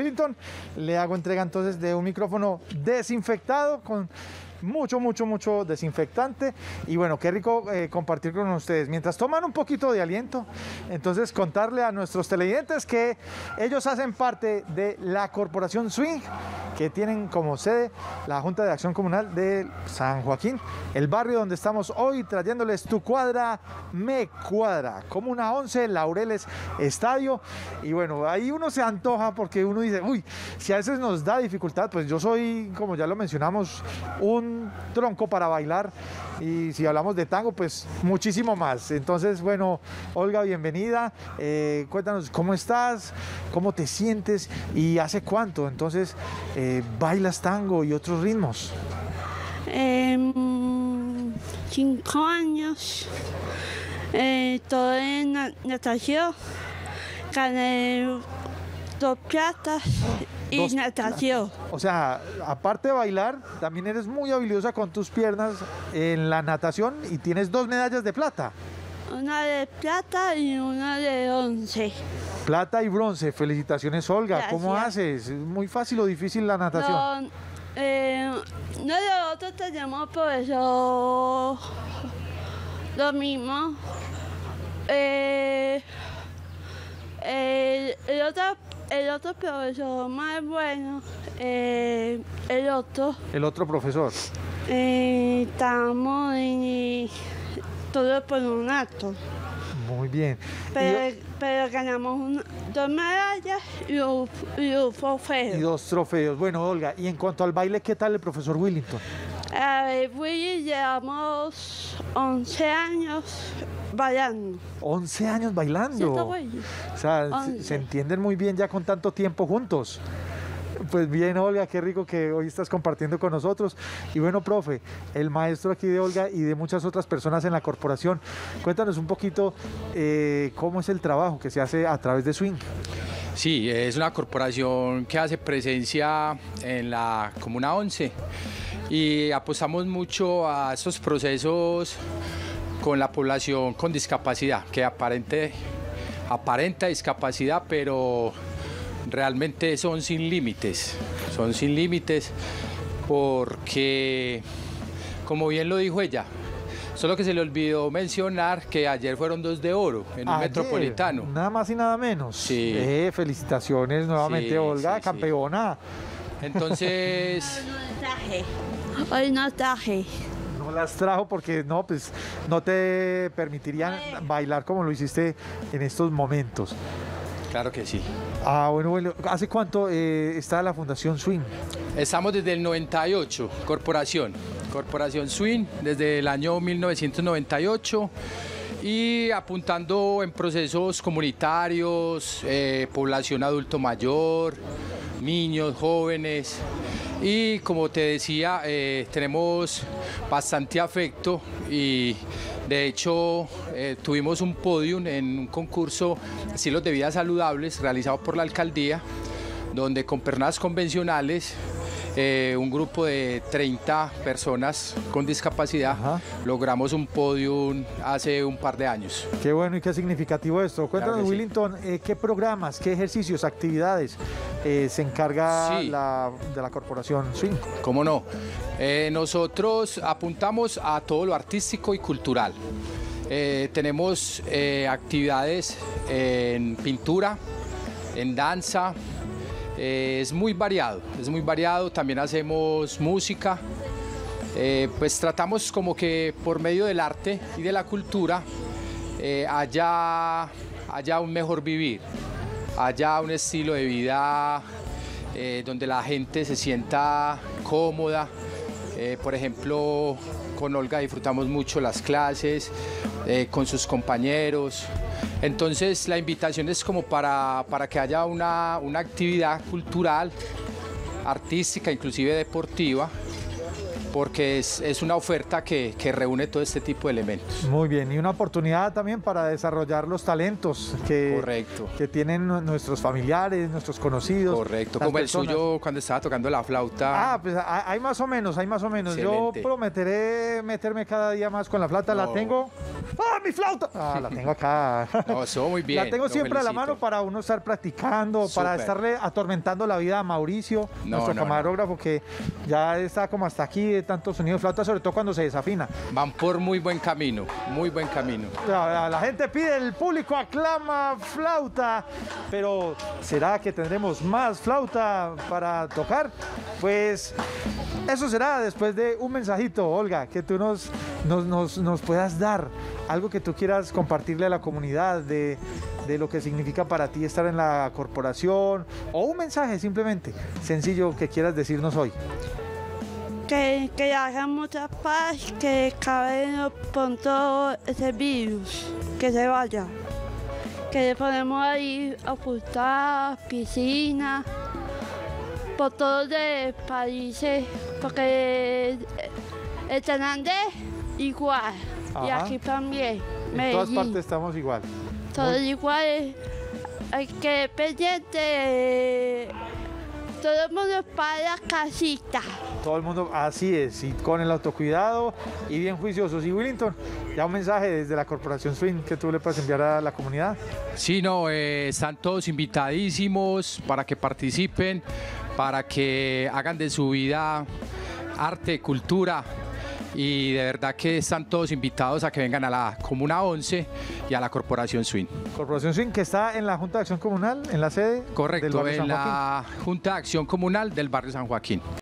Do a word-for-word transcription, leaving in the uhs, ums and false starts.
Willington, le hago entrega entonces de un micrófono desinfectado con mucho, mucho, mucho desinfectante. Y bueno, qué rico eh, compartir con ustedes. Mientras toman un poquito de aliento, entonces contarle a nuestros televidentes que ellos hacen parte de la Corporación Swing, que tienen como sede la Junta de Acción Comunal de San Joaquín, el barrio donde estamos hoy trayéndoles Tu Cuadra Me Cuadra, Comuna once, Laureles Estadio. Y bueno, ahí uno se antoja porque uno dice, uy, si a veces nos da dificultad, pues yo soy, como ya lo mencionamos, un tronco para bailar, y si hablamos de tango, pues muchísimo más. Entonces, bueno, Olga, bienvenida. Eh, cuéntanos cómo estás, cómo te sientes y hace cuánto entonces eh, bailas tango y otros ritmos. Eh, cinco años, eh, todo en natación, gané dos platas y Dos natación. platas. O sea, aparte de bailar, también eres muy habilidosa con tus piernas en la natación y tienes dos medallas de plata. Una de plata y una de once. Plata y bronce. Felicitaciones, Olga. Gracias. ¿Cómo haces? ¿Es muy fácil o difícil la natación? No, eh, nosotros tenemos por eso lo mismo. Eh, el, el otro El otro profesor más bueno, eh, el otro, El otro profesor. eh, estamos en todo por un acto, Muy bien. pero, Y, pero ganamos una, dos medallas y un, y un y trofeo. dos trofeos. Bueno, Olga, y en cuanto al baile, ¿qué tal el profesor Willington? A ver, Willy, llevamos once años bailando. once años bailando. ¿Cierto, Willy? O sea, se, once. se entienden muy bien ya con tanto tiempo juntos. Pues bien, Olga, qué rico que hoy estás compartiendo con nosotros. Y bueno, profe, el maestro aquí de Olga y de muchas otras personas en la corporación, cuéntanos un poquito eh, cómo es el trabajo que se hace a través de Swing. Sí, es una corporación que hace presencia en la Comuna once y apostamos mucho a estos procesos con la población con discapacidad, que aparente, aparenta discapacidad, pero realmente son sin límites, son sin límites porque, como bien lo dijo ella, solo que se le olvidó mencionar que ayer fueron dos de oro en un Ayer, metropolitano. Nada más y nada menos. Sí. Eh, felicitaciones nuevamente, Sí, Olga, sí, sí. campeona. Entonces, No traje. Hoy no traje. No las trajo porque no, pues no te permitirían bailar como lo hiciste en estos momentos. claro que sí. Ah, bueno, bueno. ¿Hace cuánto eh, está la Fundación Swing? Estamos desde el noventa y ocho, Corporación. Corporación Swing, desde el año mil novecientos noventa y ocho. Y apuntando en procesos comunitarios, eh, población adulto mayor, niños, jóvenes. Y como te decía, eh, tenemos bastante afecto y de hecho eh, tuvimos un podium en un concurso Estilos de Vida Saludables realizado por la alcaldía, donde con personas convencionales, eh, un grupo de treinta personas con discapacidad, Ajá. logramos un podium hace un par de años. Qué bueno y qué significativo esto. Cuéntanos, Claro que sí. Willington, eh, ¿qué programas, qué ejercicios, actividades eh, se encarga Sí. la, de la Corporación Swing? ¿Cómo no? Eh, nosotros apuntamos a todo lo artístico y cultural. Eh, tenemos eh, actividades en pintura, en danza, eh, es muy variado, es muy variado. También hacemos música, eh, pues tratamos como que por medio del arte y de la cultura eh, haya, haya un mejor vivir, haya un estilo de vida eh, donde la gente se sienta cómoda. Eh, por ejemplo, con Olga disfrutamos mucho las clases, eh, con sus compañeros. Entonces la invitación es como para, para que haya una, una actividad cultural, artística, inclusive deportiva, porque es, es una oferta que, que reúne todo este tipo de elementos. Muy bien, y una oportunidad también para desarrollar los talentos que, Correcto. que tienen nuestros familiares, nuestros conocidos. Correcto, las como personas. el suyo cuando estaba tocando la flauta. Ah, pues hay hay más o menos, hay más o menos. Excelente. Yo prometeré meterme cada día más con la flauta. La No. tengo. ¡Ah, mi flauta! Ah, la tengo acá. No, eso muy bien. La tengo lo siempre a la felicito. mano para uno estar practicando, para Súper. estarle atormentando la vida a Mauricio, No, nuestro no, no. camarógrafo, que ya está como hasta aquí de tanto sonido de flauta, sobre todo cuando se desafina. Van por muy buen camino, muy buen camino. La, la- la gente pide, el público aclama flauta, pero ¿será que tendremos más flauta para tocar? Pues eso será después de un mensajito, Olga, que tú nos, nos, nos, nos puedas dar, algo que tú quieras compartirle a la comunidad de, de lo que significa para ti estar en la corporación, o un mensaje simplemente sencillo que quieras decirnos hoy. Que, que hagan mucha paz, que acaben con todo ese virus, que se vaya. Que podemos ir a ocultar, piscina, por todos los países, porque el Hernández igual, y Ajá. aquí también, En todas Medellín, partes estamos igual. todos iguales. Hay que pendiente, todo el mundo para la casita. Todo el mundo, así es, y con el autocuidado y bien juiciosos. Y Willington, ya un mensaje desde la Corporación Swing que tú le puedes enviar a la comunidad. Sí, no, eh, están todos invitadísimos para que participen, para que hagan de su vida arte, cultura, y de verdad que están todos invitados a que vengan a la Comuna once y a la Corporación Swing. Corporación Swing que está en la Junta de Acción Comunal, en la sede del Correcto, barrio San en Joaquín. la Junta de Acción Comunal del barrio San Joaquín.